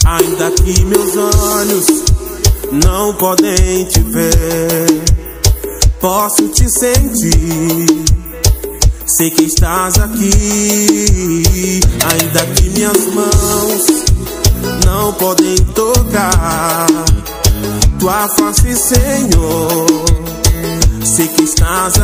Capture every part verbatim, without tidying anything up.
Ainda que meus olhos não podem te ver, posso te sentir. Sei que estás aqui. Ainda que minhas mãos não podem tocar tua face, Senhor, sei que estás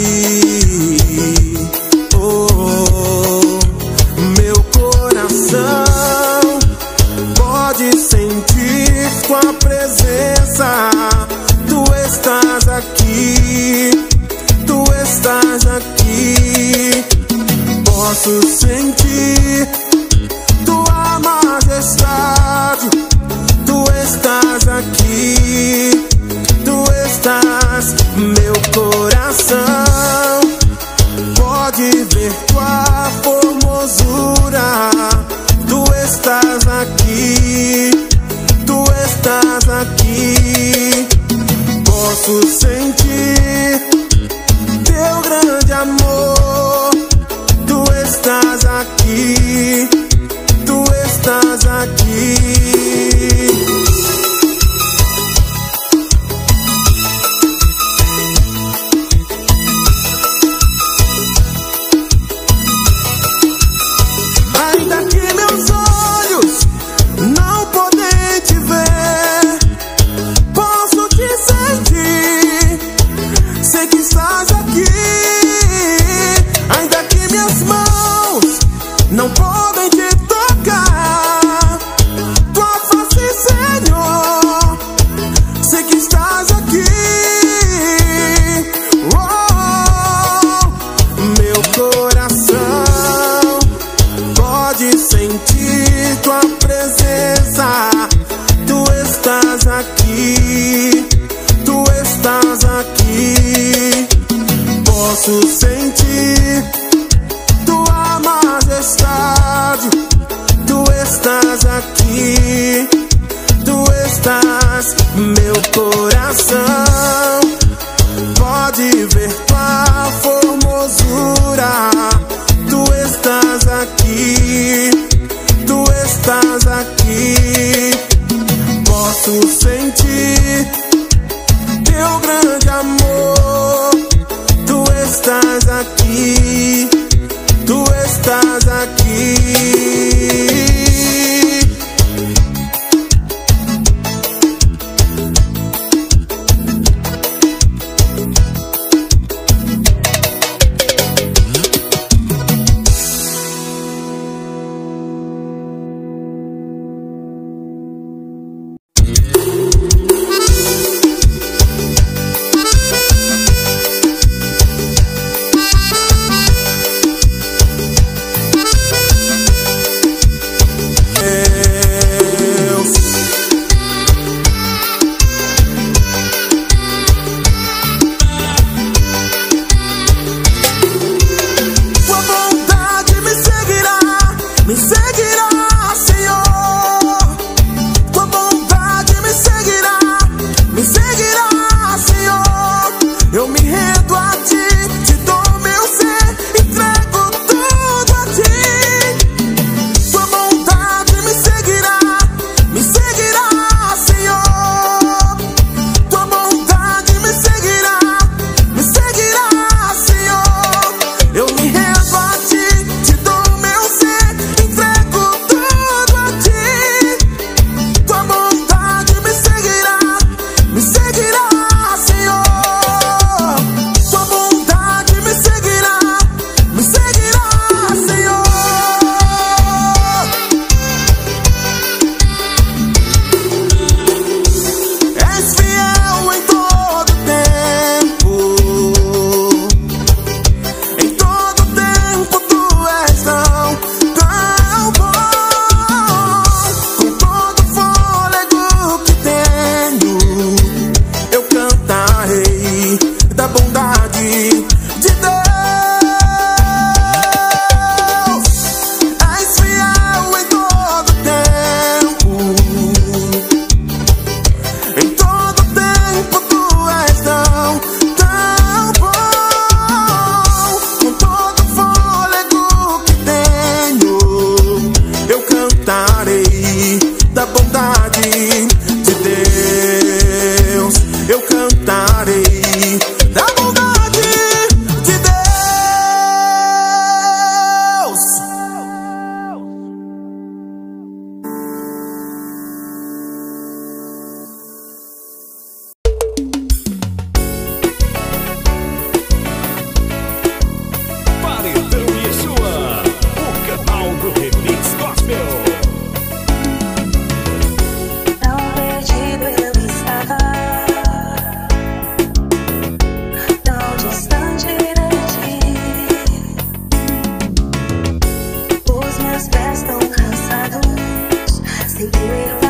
aqui. Oh, oh, meu coração pode sentir tua presença. Tu estás aqui, tu estás aqui. Posso sentir tua majestade. Tu estás aqui, tu estás. Meu coração pode ver tua formosura. Tu estás aqui, tu estás aqui. Posso sentir teu grande amor. Tu estás aqui, tu estás aqui. Ainda que meus olhos não podem te ver, posso te sentir. Sei que estás aqui. Ainda que minhas mãos não podem te tocar tua face, Senhor, sei que estás aqui. Oh, meu coração pode sentir tua presença. Tu estás aqui, tu estás aqui. Posso sentir tua majestade. Tu estás aqui, tu estás. Meu coração pode ver tua formosura. Tu estás aqui, tu estás aqui. Posso sentir teu grande amor. Tu estás aqui, tu estás aqui. da bondade de Deus. Eu cantarei da bondade de Deus. Paredão Yeshua, o canal do Remix Gospel. Tão perdido eu estava, tão distante de ti. Os meus pés tão cansados, sem ter